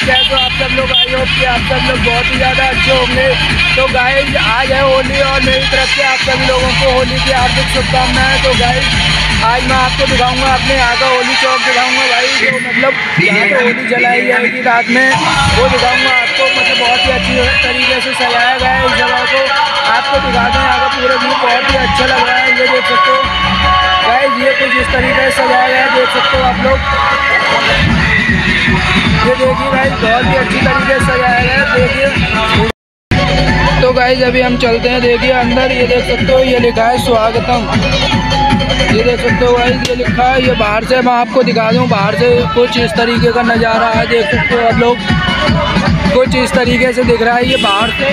कैसे हो आप सब लोग? आई होप कि आप सब लोग बहुत ही ज़्यादा अच्छे होंगे। तो गाइस आज है होली और मेरी तरफ से आप सभी लोगों को होली की हार्दिक शुभकामनाएं। तो गाइस आज मैं आपको दिखाऊंगा अपने यहाँ का होली चौक दिखाऊंगा भाई, जो मतलब यहाँ पे होली जलाई जाएगी रात में, वो दिखाऊंगा आपको। मतलब बहुत ही अच्छी तरीके से सजाया गया है इस जगह को, आपको दिखाते हैं। यहाँ का पूरा व्यू बहुत ही अच्छा लग रहा है, ये देख सकते हो गाइस। ये कुछ इस तरीके से सजाया गया है, देख सकते हो आप लोग। ये देखिए गाइस बहुत ही अच्छी तरीके से सजाया गया है, देखिए। तो गाइस अभी हम चलते हैं, देखिए अंदर। ये देख सकते हो ये लिखा है स्वागतम, ये देख सकते हो गाइस ये लिखा है। ये बाहर से मैं आपको दिखा दूं, बाहर से कुछ इस तरीके का नज़ारा है, देख सकते हो आप लोग। कुछ इस तरीके से दिख रहा है ये बाहर से,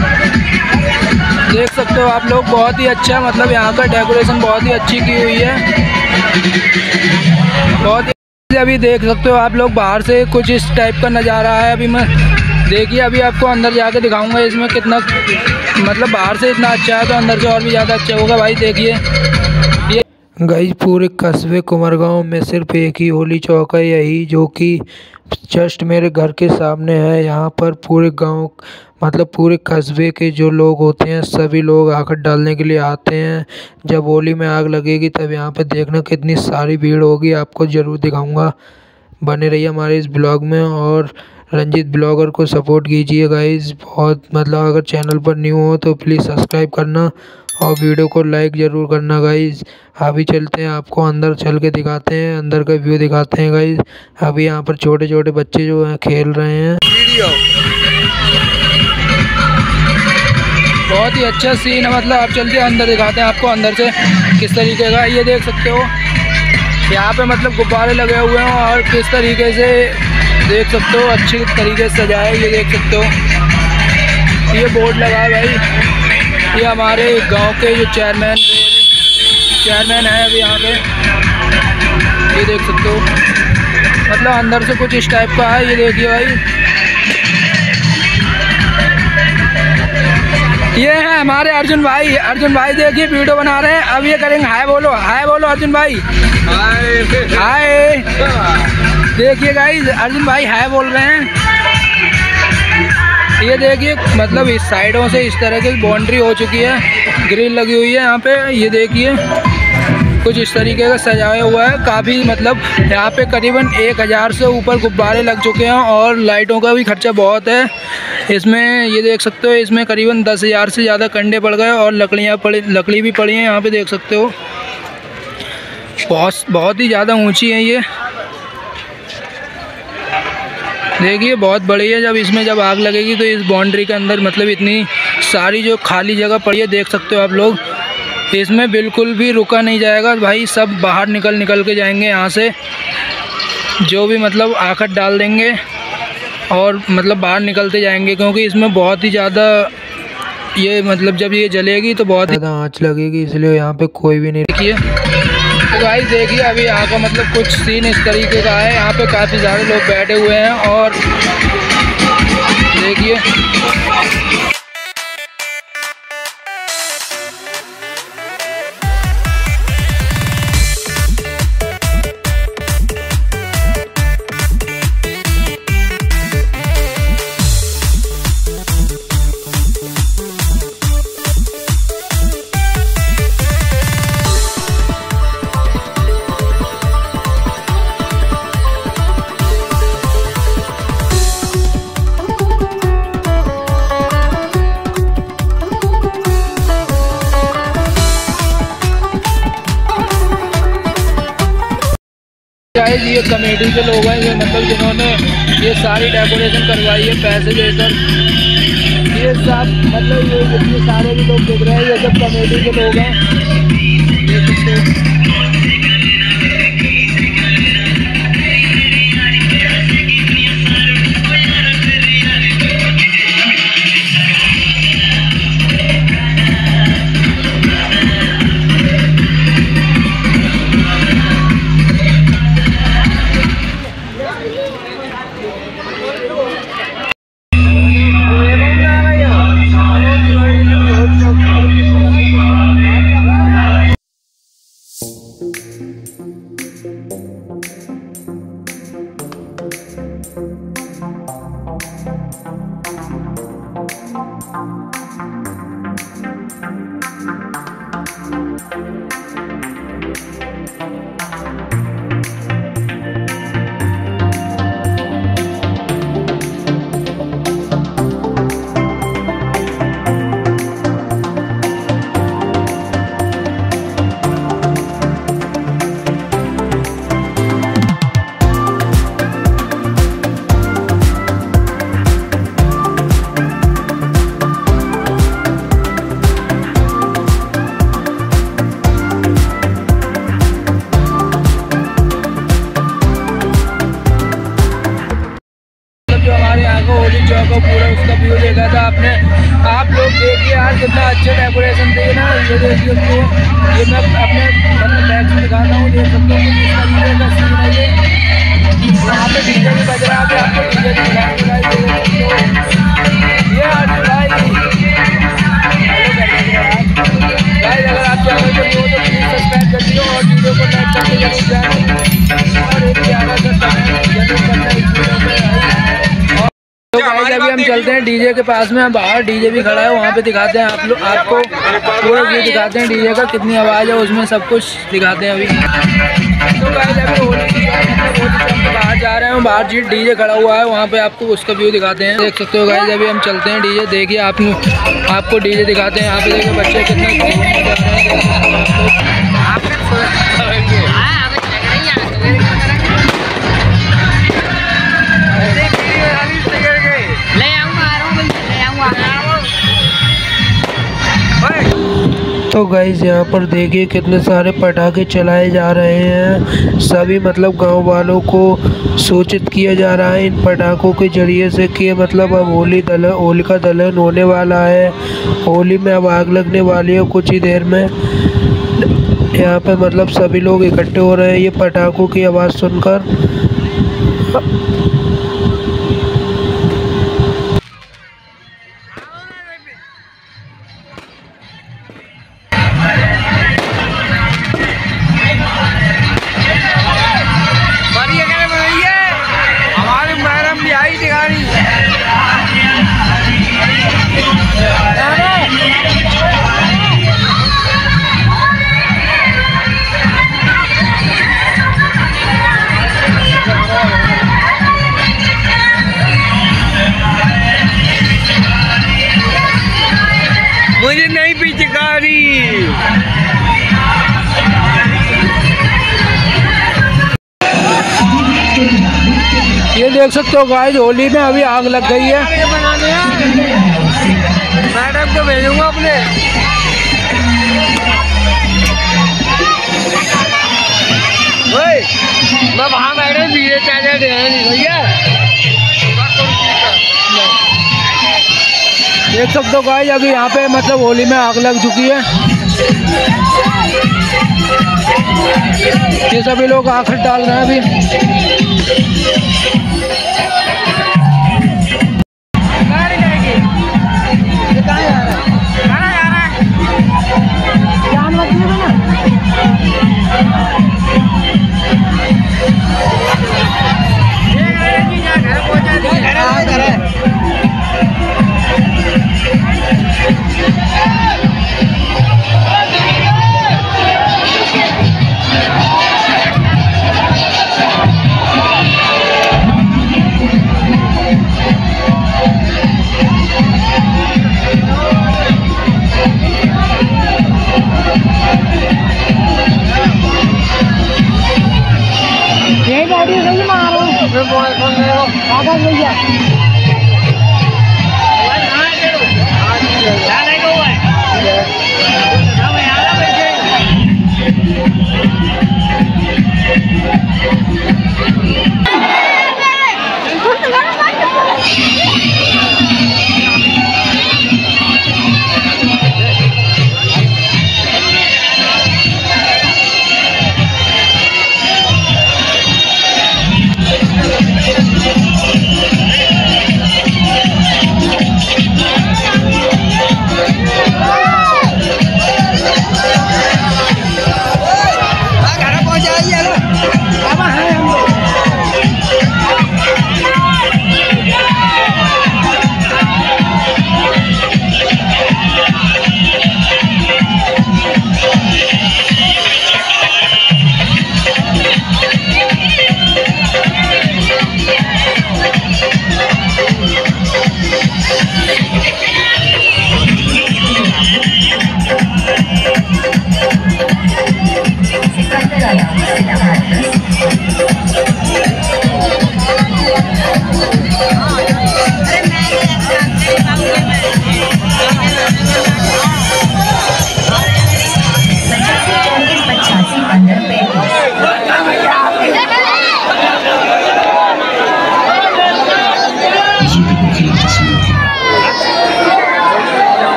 देख सकते हो आप लोग। बहुत ही अच्छा, मतलब यहाँ का डेकोरेशन बहुत ही अच्छी की हुई है, बहुत ही। अभी देख सकते हो आप लोग बाहर से कुछ इस टाइप का नज़ारा है। अभी मैं देखिए अभी आपको अंदर जाके दिखाऊंगा इसमें कितना, मतलब बाहर से इतना अच्छा है तो अंदर से और भी ज़्यादा अच्छा होगा भाई। देखिए ये गाइस पूरे कस्बे कुमारगांव में सिर्फ एक ही होली चौक है, यही, जो कि जस्ट मेरे घर के सामने है। यहाँ पर पूरे गांव, मतलब पूरे कस्बे के जो लोग होते हैं सभी लोग आकर डालने के लिए आते हैं। जब होली में आग लगेगी तब यहाँ पे देखना कितनी सारी भीड़ होगी, आपको ज़रूर दिखाऊंगा। बने रहिए हमारे इस ब्लॉग में और रंजीत ब्लॉगर को सपोर्ट कीजिए गाइस। बहुत मतलब अगर चैनल पर न्यू हो तो प्लीज़ सब्सक्राइब करना और वीडियो को लाइक ज़रूर करना गाइस। अभी चलते हैं, आपको अंदर चल के दिखाते हैं, अंदर का व्यू दिखाते हैं गाइस। अभी यहाँ पर छोटे छोटे बच्चे जो हैं खेल रहे हैं। वीडियो बहुत ही अच्छा सीन है, मतलब आप चलते हैं अंदर दिखाते हैं आपको अंदर से किस तरीके का। ये देख सकते हो यहाँ पे मतलब गुब्बारे लगे हुए हैं और किस तरीके से देख सकते हो अच्छी तरीके से सजाया है। ये देख सकते हो ये बोर्ड लगा है भाई, ये हमारे गांव के जो चेयरमैन है अभी यहाँ पे, ये देख सकते हो। मतलब अंदर से कुछ इस टाइप का है, ये देखिए भाई। ये है हमारे अर्जुन भाई, अर्जुन भाई देखिए वीडियो बना रहे हैं। अब ये करेंगे हाय बोलो, हाय बोलो अर्जुन भाई, हाय। देखिए गाइस अर्जुन भाई हाय बोल रहे हैं। ये देखिए मतलब इस साइडों से इस तरह की बाउंड्री हो चुकी है, ग्रिल लगी हुई है यहाँ पे। ये देखिए कुछ इस तरीके का सजाया हुआ है काफ़ी, मतलब यहाँ पे करीबन 1000 से ऊपर गुब्बारे लग चुके हैं और लाइटों का भी खर्चा बहुत है इसमें। ये देख सकते हो इसमें करीबन 10,000 से ज़्यादा कंडे पड़ गए और लकड़ी भी पड़ी है यहाँ पे, देख सकते हो। बहुत ही ज़्यादा ऊंची है ये, देखिए बहुत बड़ी है। जब आग लगेगी तो इस बाउंड्री के अंदर मतलब इतनी सारी जो खाली जगह पड़ी है, देख सकते हो आप लोग। इसमें बिल्कुल भी रुका नहीं जाएगा भाई, सब बाहर निकल के जाएंगे यहाँ से, जो भी मतलब आकर डाल देंगे और मतलब बाहर निकलते जाएंगे, क्योंकि इसमें बहुत ही ज़्यादा ये मतलब जब ये जलेगी तो बहुत ज़्यादा आँच लगेगी, इसलिए यहाँ पे कोई भी नहीं। देखिए तो गाइस देखिए अभी यहाँ का मतलब कुछ सीन इस तरीके का है। यहाँ पे काफ़ी सारे लोग बैठे हुए हैं और देखिए ये कमेटी के लोग हैं, ये मतलब जिन्होंने ये सारी डेकोरेशन करवाई है पैसे देकर। ये सब मतलब ये जितने सारे भी लोग देख रहे हैं ये सब कमेटी के लोग हैं, देख सकते हो। कितना अच्छा डेकोरेशन थे ना। ये देखिए ये मैं अपने मतलब बैग से दिखाता हूँ, देख सकते हो किस तरीके का सीन है ये। वहाँ पे डीजे भी बज रहा है, अभी आपको डीजे भी दिखाएंगे भाई। ये आज भाई भाई अगर आप चैनल पे हो तो प्लीज़ सब्सक्राइब कर दियो और वीडियो को लाइक करके जरूर जाना और एक प्यारा सा कमेंट जरूर करना इस वीडियो पे। तो गाइस अभी हम चलते हैं डीजे के पास में, बाहर डीजे भी खड़ा है, वहाँ पे दिखाते हैं आप लोग आपको पूरा व्यू दिखाते हैं डीजे का, कितनी आवाज़ है उसमें, सब कुछ दिखाते हैं अभी। तो गाइस अभी होली के बाहर जा रहे हैं, बाहर जी डीजे खड़ा हुआ है, वहाँ पे आपको उसका व्यू दिखाते हैं। देख सकते हो गाइस अभी हम चलते हैं डीजे, देखिए आपको डीजे दिखाते हैं। यहाँ पे देखिए बच्चे कितने तो गाइस यहाँ पर देखिए कितने सारे पटाखे चलाए जा रहे हैं। सभी मतलब गांव वालों को सूचित किया जा रहा है इन पटाखों के जरिए से कि मतलब अब होलिका दहन होने वाला है, होली में अब आग लगने वाली है कुछ ही देर में। यहाँ पे मतलब सभी लोग इकट्ठे हो रहे हैं ये पटाखों की आवाज़ सुनकर। मुझे नहीं पिचकारी। ये देख सकते हो गाइस होली में अभी आग लग गई है। मैडम को भेजूंगा अपने। मैं वहाँ मैडम धीरे चार्जर दे भैया। देख सकते हो गाइस अभी यहाँ पे मतलब होली में आग लग चुकी है। ये सभी लोग आखिर डाल रहे हैं अभी।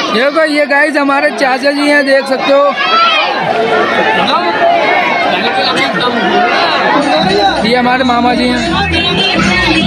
देखो ये गाइस हमारे चाचा जी हैं, देख सकते हो। ये हमारे मामा जी हैं।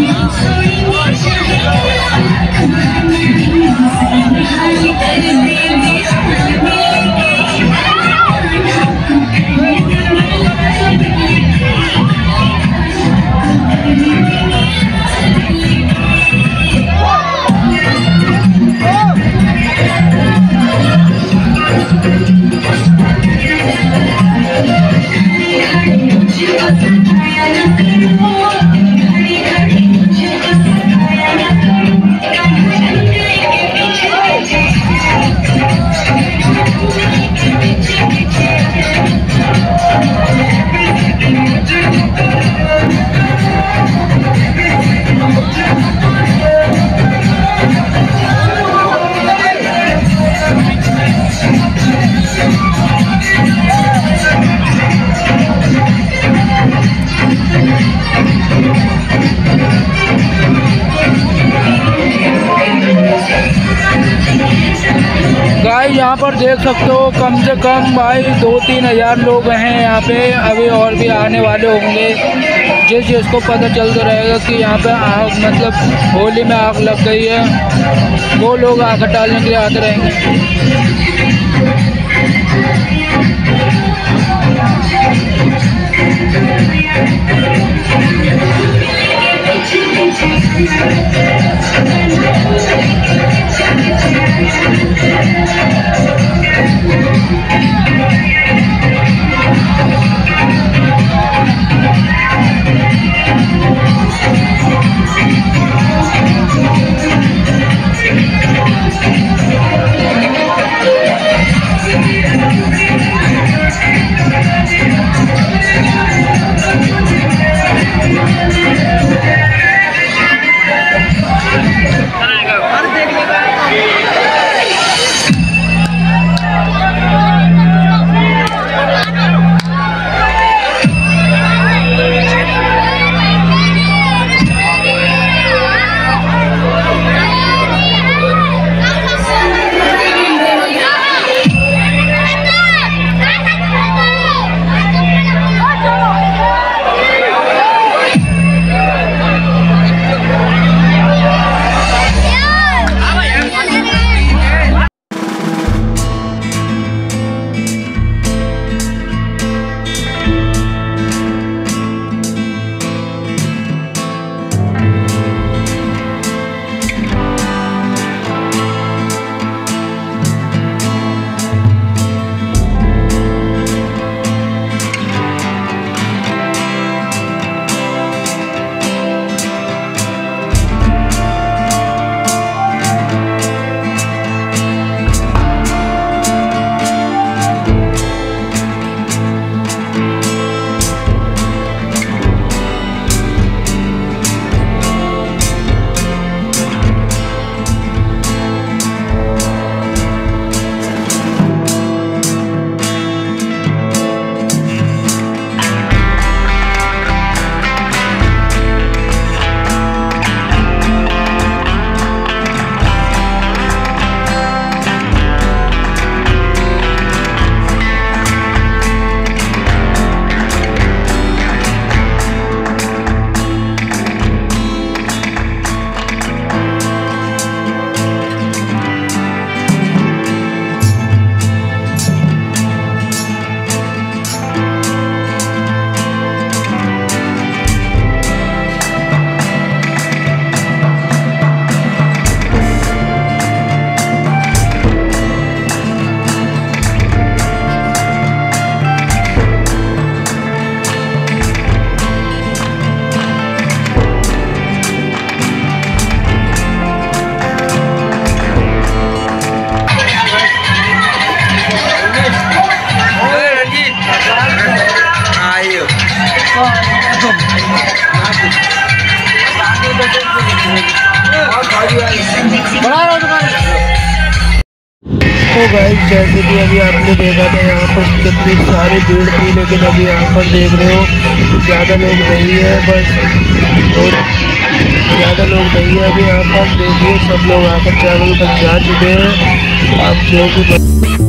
गाइस यहाँ पर देख सकते हो कम से कम भाई 2-3 हज़ार लोग हैं यहाँ पे। अभी और भी आने वाले होंगे। जिस जिसको पता चलता रहेगा कि यहाँ पे आग मतलब होली में आग लग गई है, वो लोग आग हटाने के लिए आते रहेंगे। तो गाइस जैसे कि अभी आपने देखा था यहाँ पर कितनी सारी भीड़ थी, लेकिन अभी यहाँ पर देख रहे हो ज़्यादा लोग नहीं है, बस और ज़्यादा लोग नहीं है अभी यहाँ पर। देखिए सब लोग आकर ट्रैवल तक जा चुके हैं। आप लोगों को